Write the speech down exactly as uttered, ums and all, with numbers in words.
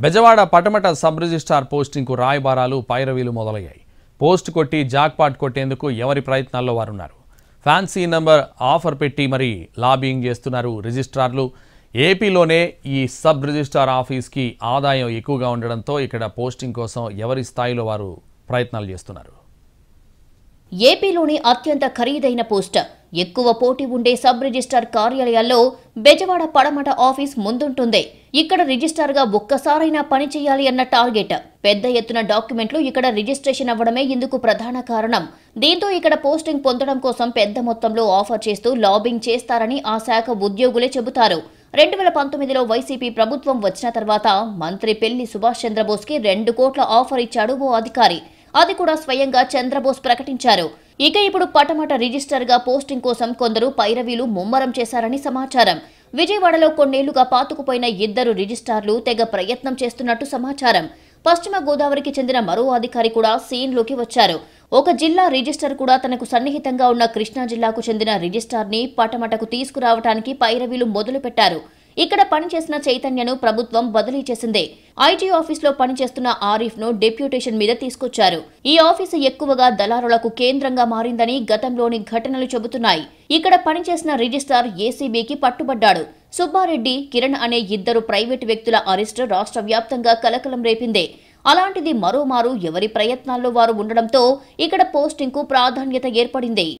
Bezawada Patamata sub registrar పోస్టింగ్కు రాయబారాలు పైరవీలు మొదలయ్యాయి. పోస్ట్ కొట్టి జాక్పాట్ కొట్టేందుకు ఎవరి ప్రయత్నాల్లో వారున్నారు. ఫ్యాన్సీ నంబర్ ఆఫర్ పెట్టి మరి లాబింగ్ చేస్తున్నారు రిజిస్ట్రార్లు. ఏపీలోనే ఈ సబ్ రిజిస్ట్రార్ ఆఫీస్కి ఆదాయం ఎక్కువగా ఉండడంతో ఇక్కడ పోస్టింగ్ కోసం ఎవరి స్థాయిలో వారు ప్రయత్నాలు చేస్తున్నారు. ఏపీలోని అత్యంత ఖరీదైన పోస్ట్, ఎక్కువ పోటీ ఉండే సబ్ రిజిస్ట్రార్ కార్యాలయాల్లో బెజవాడ పడమట ఆఫీస్ ముందుంటుంది. ఇక్కడ రిజిస్ట్రార్గా ఒక్కసారైనా పని చేయాలి అన్న టార్గెట్. పెద్ద ఎత్తున డాక్యుమెంట్లు ఇక్కడ రిజిస్ట్రేషన్ అవ్వడమే ఇందుకు ప్రధాన కారణం. దీంతో ఇక్కడ పోస్టింగ్ పొందడం కోసం పెద్ద మొత్తంలో ఆఫర్ చేస్తూ లాబింగ్ చేస్తారని ఆ శాఖ ఉద్యోగులే చెబుతారు. రెండు వేల పంతొమ్మిదిలో వైసీపీ ప్రభుత్వం వచ్చిన తర్వాత మంత్రి పెళ్లి సుభాష్ చంద్రబోస్కి రెండు కోట్ల ఆఫర్ ఇచ్చాడు ఓ అధికారి. అది కూడా స్వయంగా చంద్రబోస్ ప్రకటించారు. ఇక ఇప్పుడు పటమట రిజిస్టర్ గా పోస్టింగ్ కోసం కొందరు పైరవీలు ముమ్మరం చేశారని సమాచారం. విజయవాడలో కొన్నేళ్లుగా పాతుకుపోయిన ఇద్దరు రిజిస్ట్రార్లు తెగ ప్రయత్నం చేస్తున్నట్టు సమాచారం. పశ్చిమ గోదావరికి చెందిన మరో అధికారి కూడా సీన్లోకి వచ్చారు. ఒక జిల్లా రిజిస్టర్ కూడా తనకు సన్నిహితంగా ఉన్న కృష్ణా జిల్లాకు చెందిన రిజిస్ట్రార్ ని పటమటకు తీసుకురావడానికి పైరవీలు మొదలుపెట్టారు. ఇక్కడ పనిచేసిన చైతన్యను ప్రభుత్వం బదిలీ చేసింది. ఐటీ ఆఫీసులో పనిచేస్తున్న ఆరిఫ్ ను డెప్యూటేషన్ మీద తీసుకొచ్చారు. ఈ ఆఫీసు ఎక్కువగా దళారులకు కేంద్రంగా మారిందని గతంలోని ఘటనలు చెబుతున్నాయి. ఇక్కడ పనిచేసిన రిజిస్ట్రార్ ఏసీబీకి పట్టుబడ్డాడు. సుబ్బారెడ్డి, కిరణ్ అనే ఇద్దరు ప్రైవేటు వ్యక్తుల అరెస్ట్ రాష్ట్ర వ్యాప్తంగా కలకలం రేపింది. అలాంటిది మరోమారు ఎవరి ప్రయత్నాల్లో వారు ఉండడంతో ఇక్కడ పోస్టింగ్ కు ప్రాధాన్యత ఏర్పడింది.